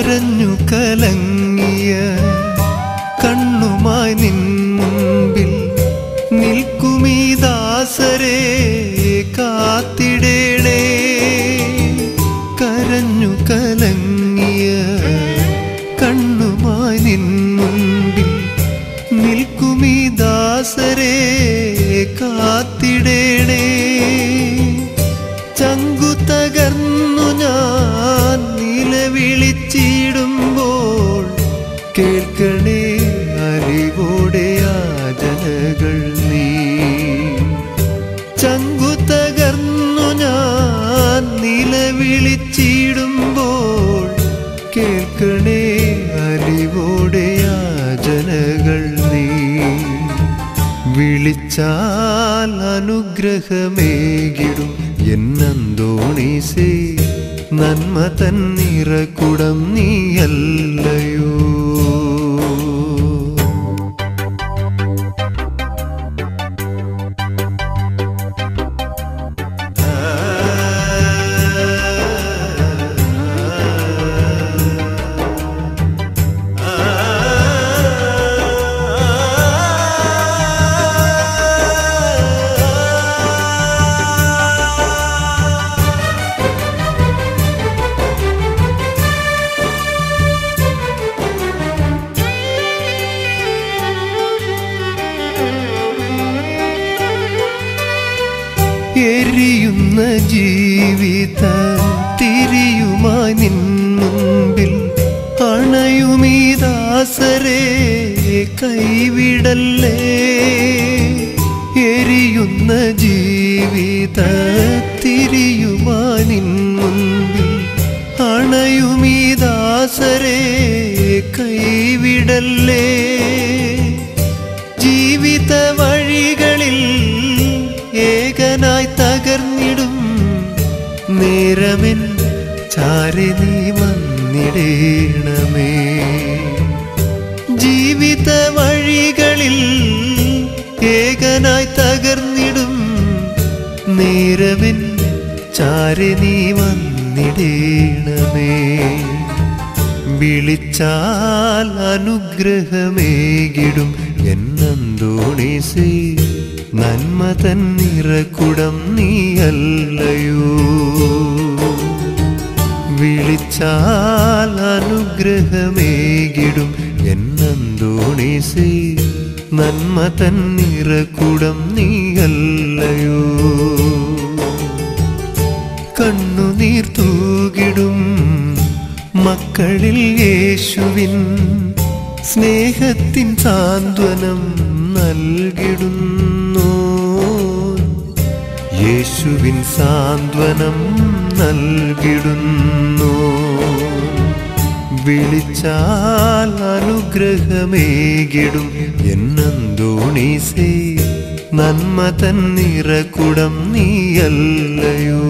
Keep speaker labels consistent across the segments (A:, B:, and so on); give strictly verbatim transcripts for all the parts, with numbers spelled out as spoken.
A: കരഞ്ഞു കലങ്ങിയ കണ്ണുമായി നിൻ മുൻപിൽ നിൽക്കുമീ ദാസരെ കാത്തിടേണേ. കരഞ്ഞു കലങ്ങിയ കണ്ണുമായി നിൻ മുൻപിൽ നിൽക്കുമീ ദാസരെ കാത്തിടേണേ. ചങ്കു തകർന്നു ഞാൻ നിലവിളിച്ചിടുമ്പോൾ കേൾക്കണേ അറിവോടെ യാചനകൾ നീ. ചങ്കു തകർന്നു ഞാൻ നിലവിളിച്ചിടുമ്പോൾ കേൾക്കണേ അറിവോടെ യാചനകൾ നീ. വിളിച്ചാൽ അനുഗ്രഹമേകിടും എന്നന്തോണീസേ, നന്മ തന്നിറക്കുടം നീയല്ലയോ. എരിയുന്ന ജീവിത തിരിയുമായി നിൻ മുൻപിൽ അണയുമീ ദാസരെ കൈവിടല്ലേ. എരിയുന്ന ജീവിത തിരിയുമായി നിൻ മുൻപിൽ അണയുമീ ദാസരെ കൈവിടല്ലേ. ജീവിത വഴികളിൽ ഏകനായി തകർന്നിടും നേരമെൻ ചാരെ നീ വന്നിടേണമേ. ജീവിത വഴികളിൽ ഏകനായി തകർന്നിടും നേരമെൻ ചാരെ നീ വന്നിടേണമേ. വിളിച്ചാൽ അനുഗ്രഹമേകിടും എന്നന്തോണീസേ, നന്മ തന്നിറക്കുടം നീയല്ലയോ. വിളിച്ചാൽ അനുഗ്രഹമേകിടും എന്നന്തോണീസേ, നന്മ തന്നിറക്കുടം നീയല്ലയോ. കണ്ണുനീർ തൂകിടും മക്കളിൽ യേശുവിൻ സ്നേഹത്തിൻ സാന്ത്വനം നൽകിടുന്നു. യേശുവിൻ സാന്ത്വനം നൽകിടുന്നു. വിളിച്ചാൽ അനുഗ്രഹമേകിടും എന്നന്തോണീസേ, നന്മ തന്നിറക്കുടം നീയല്ലയോ.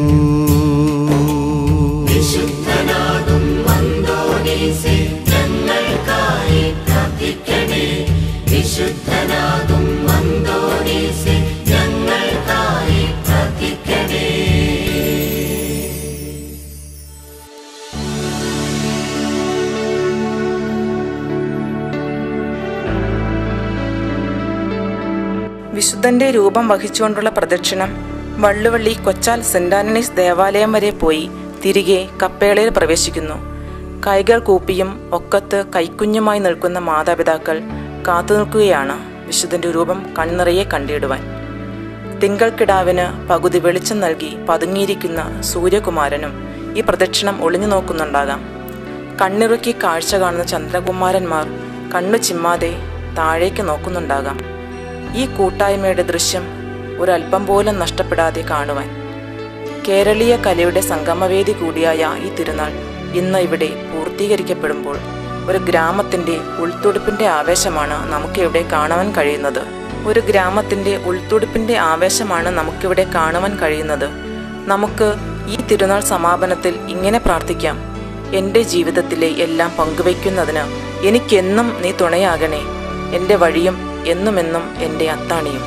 B: വിശുദ്ധനാകും അന്തോണീസേ, ഞങ്ങൾക്കായി പ്രാർത്ഥിക്കണേ. വിശുദ്ധനാകും അന്തോണീസേ, ഞങ്ങൾക്കായി പ്രാർത്ഥിക്കണേ.
C: വിശുദ്ധന്റെ രൂപം വഹിച്ചുകൊണ്ടുള്ള പ്രദക്ഷിണം വള്ളുവള്ളി കൊച്ചാൽ സെന്റ് ആന്റണീസ് ദേവാലയം വരെ പോയി തിരികെ കപ്പേളയിൽ പ്രവേശിക്കുന്നു. കൈകൾ കൂപ്പിയും ഒക്കത്ത് കൈക്കുഞ്ഞുമായി നിൽക്കുന്ന മാതാപിതാക്കൾ കാത്തുനിൽക്കുകയാണ് വിശുദ്ധന്റെ രൂപം കണ്ണിറയെ കണ്ടിടുവാൻ. തിങ്കൾക്കിടാവിന് പകുതി വെളിച്ചം നൽകി പതുങ്ങിയിരിക്കുന്ന സൂര്യകുമാരനും ഈ പ്രദക്ഷിണം ഒളിഞ്ഞു നോക്കുന്നുണ്ടാകാം. കണ്ണിറുക്കി കാഴ്ച കാണുന്ന ചന്ദ്രകുമാരന്മാർ കണ്ണു ചിമ്മാതെ താഴേക്ക് നോക്കുന്നുണ്ടാകാം. ഈ കൂട്ടായ്മയുടെ ദൃശ്യം ഒരൽപ്പം പോലും നഷ്ടപ്പെടാതെ കാണുവാൻ. കേരളീയ കലയുടെ സംഗമവേദി കൂടിയായ ഈ തിരുനാൾ ഇന്ന് ഇവിടെ പൂർത്തീകരിക്കപ്പെടുമ്പോൾ ഒരു ഗ്രാമത്തിൻ്റെ ഉൾത്തുടിപ്പിൻ്റെ ആവേശമാണ് നമുക്കിവിടെ കാണുവാൻ കഴിയുന്നത്. ഒരു ഗ്രാമത്തിൻ്റെ ഉൾത്തുടിപ്പിൻ്റെ ആവേശമാണ് നമുക്കിവിടെ കാണുവാൻ കഴിയുന്നത്. നമുക്ക് ഈ തിരുനാൾ സമാപനത്തിൽ ഇങ്ങനെ പ്രാർത്ഥിക്കാം: എൻ്റെ ജീവിതത്തിലെ എല്ലാം പങ്കുവയ്ക്കുന്നതിന് എനിക്കെന്നും നീ തുണയാകണേ. എൻ്റെ വഴിയും എന്നുമെന്നും എൻ്റെ അത്താണിയും.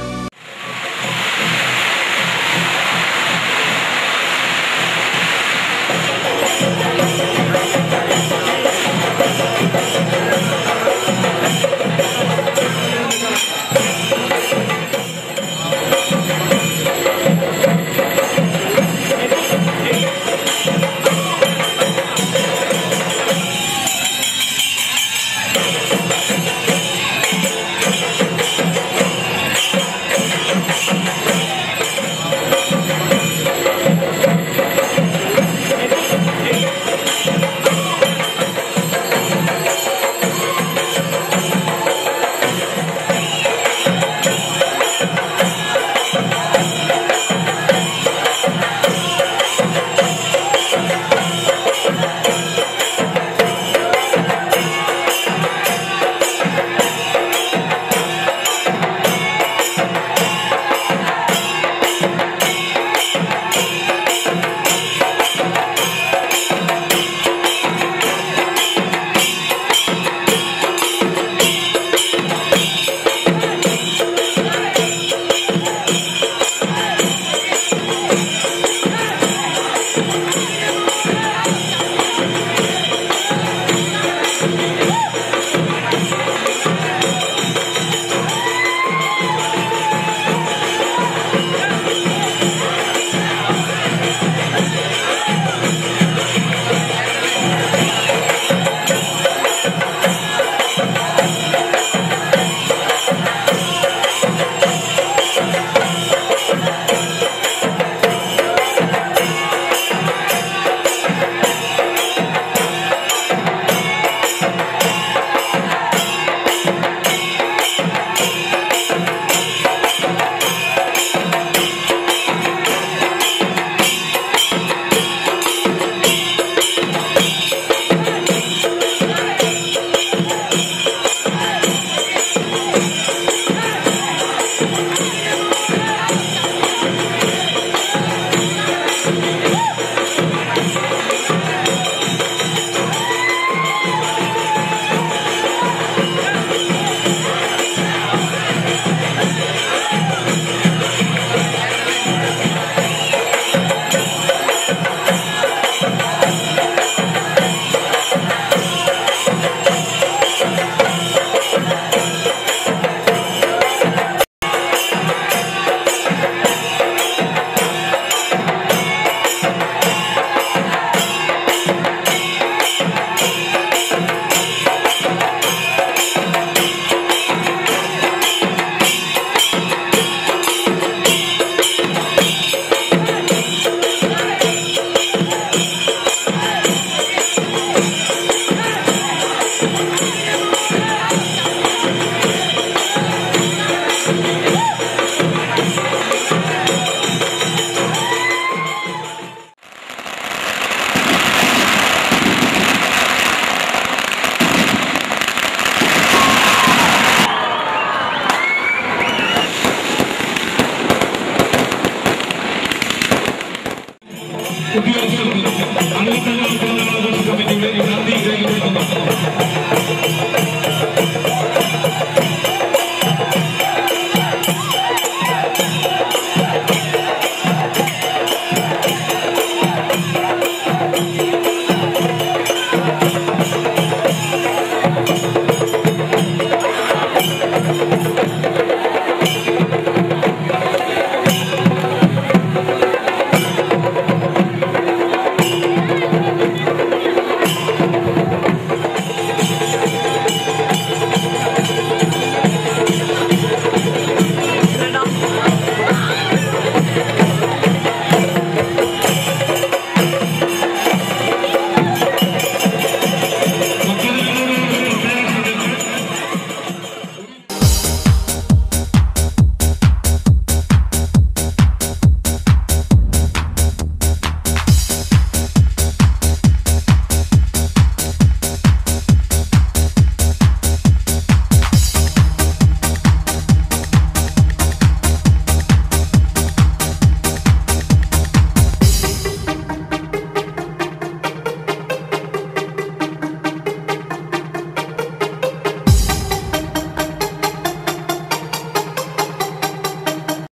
D: ഉദ്യോഗസ്ഥർക്ക് അങ്ങനത്തെ